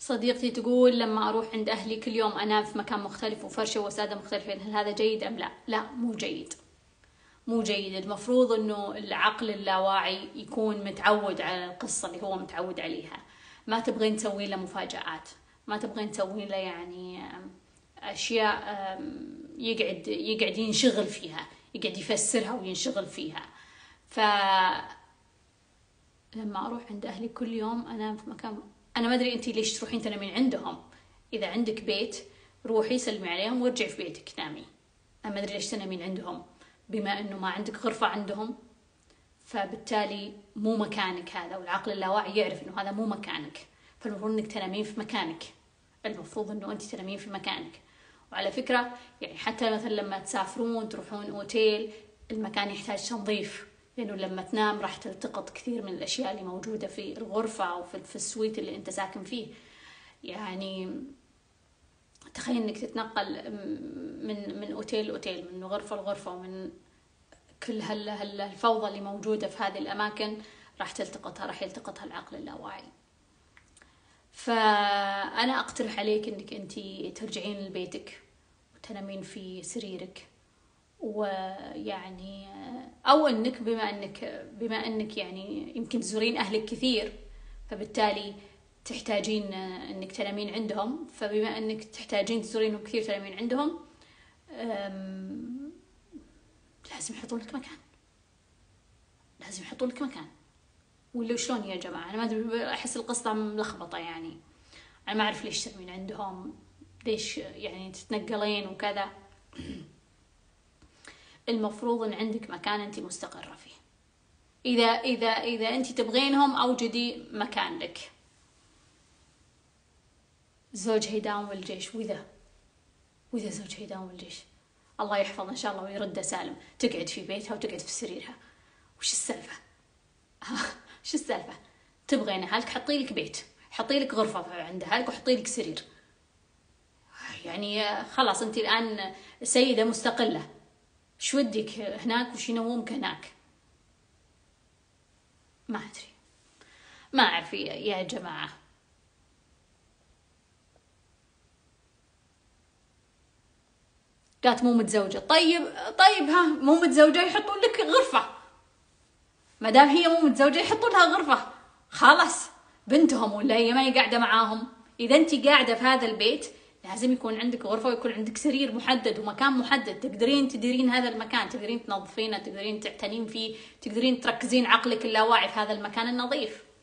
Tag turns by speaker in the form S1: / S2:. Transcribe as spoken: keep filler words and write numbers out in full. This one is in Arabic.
S1: صديقتي تقول لما أروح عند أهلي كل يوم أنام في مكان مختلف وفرشة وسادة مختلفين، هل هذا جيد أم لا؟ لا، مو جيد، مو جيد. المفروض إنه العقل اللاواعي يكون متعود على القصة اللي هو متعود عليها. ما تبغين تسوين له مفاجآت، ما تبغين تسوين له يعني أشياء يقعد يقعد ينشغل فيها، يقعد يفسرها وينشغل فيها. ف لما أروح عند أهلي كل يوم أنام في مكان، أنا ما أدري أنتي ليش تروحين تنامين عندهم. إذا عندك بيت روحي سلمي عليهم وارجعي في بيتك نامي. أنا ما أدري ليش تنامين عندهم بما أنه ما عندك غرفة عندهم، فبالتالي مو مكانك هذا، والعقل اللاواعي يعرف أنه هذا مو مكانك، فالمفروض أنك تنامين في مكانك. المفروض أنه أنت تنامين في مكانك. وعلى فكرة يعني حتى مثلا لما تسافرون تروحون أوتيل، المكان يحتاج تنظيف، لأنه لما تنام راح تلتقط كثير من الأشياء اللي موجودة في الغرفة أو في السويت اللي أنت ساكن فيه. يعني تخيل إنك تتنقل من من أوتيل لأوتيل، من غرفة لغرفة، ومن كل هال هالفوضى اللي موجودة في هذه الأماكن راح تلتقطها، راح يلتقطها العقل اللاواعي. فأنا أقترح عليك إنك أنتي ترجعين لبيتك وتنامين في سريرك، ويعني أو إنك بما إنك بما إنك يعني يمكن تزورين أهلك كثير، فبالتالي تحتاجين إنك تنامين عندهم، فبما إنك تحتاجين تزورينهم كثير تنامين عندهم، لازم يحطون لك مكان، لازم يحطون لك مكان. ولا شلون يا جماعة؟ أنا ما أدري، أحس القصة ملخبطة يعني. أنا ما أعرف ليش تنامين عندهم، ليش يعني تتنقلين وكذا. المفروض ان عندك مكان انت مستقرة فيه. اذا اذا اذا انت تبغينهم اوجدي مكان لك. زوج هيداوم الجيش، واذا واذا زوج هيداوم الجيش الله يحفظه ان شاء الله ويرده سالم، تقعد في بيتها وتقعد في سريرها، وش السالفة؟ وش السالفة؟ تبغين اهلك حطي لك بيت، حطي لك غرفة عند اهلك وحطي لك سرير. يعني خلاص انت الان سيدة مستقلة، شو ودك هناك وش ينومك هناك؟ ما أدري، ما أعرف يا جماعة. قالت مو متزوجة. طيب طيب ها مو متزوجة يحطون لك غرفة، ما دام هي مو متزوجة يحطون لها غرفة، خلاص بنتهم ولا هي ما هي قاعدة معاهم. إذا أنت قاعدة في هذا البيت لازم يكون عندك غرفة ويكون عندك سرير محدد ومكان محدد، تقدرين تديرين هذا المكان، تقدرين تنظفينه، تقدرين تعتنين فيه، تقدرين تركزين عقلك اللاواعي في هذا المكان النظيف.